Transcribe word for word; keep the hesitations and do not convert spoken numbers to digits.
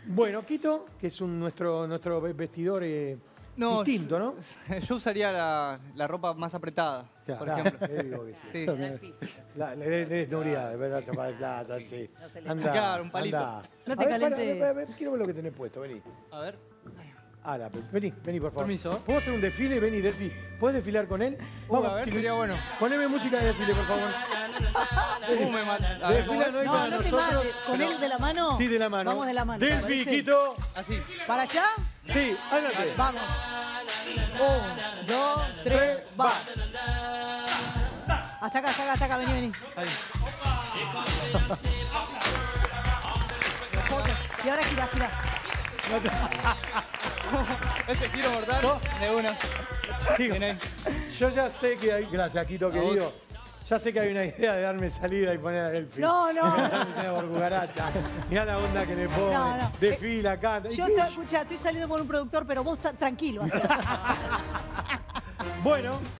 Bueno, Quito, que es un, nuestro, nuestro vestidor eh, No, distinto, ¿no? Yo usaría la, la ropa más apretada, Claro, por ejemplo. le digo que sí. Sí. La, le le- le- Nuria, de verdad, zapato de plata, sí. no se le- Anda, Claro, un palito. anda. No te A ver, para, calentes. a ver, a ver, quiero ver lo que tenés puesto, vení. A ver. Ala, vení, vení, por favor. Permiso. ¿Puedo hacer un desfile? Vení, Delfi. ¿Puedes desfilar con él? Uh, a ver, chicos. sería bueno. Poneme música de desfile, por favor. Uh, me mata. A ver, ¿cómo Desfila es? no hay No, para no te nosotros. mates. ¿Con él de la mano? Sí, de la mano. Vamos de la mano. ¿te Delfi, parece? Quito. Así. ¿Para allá? Sí, ándate. Vamos. Un, dos, tres, va. Hasta acá, hasta acá, hasta acá. Vení, vení. Ahí. Y ahora gira, gira. Ese giro mortal No. de una. Digo, Bien ahí. yo ya sé que hay... Gracias, Quito, A querido. vos. Ya sé que hay una idea de darme salida y poner a Delfi. No, no. Por cucaracha. Mirá la onda que le pone. No, no. Desfila, canta. ¿Y Yo, qué? te, escucha, estoy saliendo con un productor, pero vos tra- tranquilo. así. Bueno.